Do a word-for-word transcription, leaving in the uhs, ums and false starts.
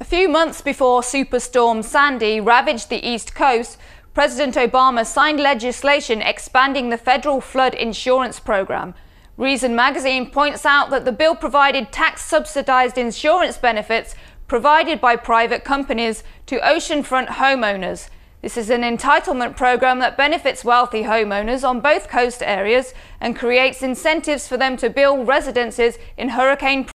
few months before Superstorm Sandy ravaged the East Coast, President Obama signed legislation expanding the federal flood insurance program. Reason magazine points out that the bill provided tax-subsidized insurance benefits provided by private companies to oceanfront homeowners. This is an entitlement program that benefits wealthy homeowners on both coast areas and creates incentives for them to build residences in hurricane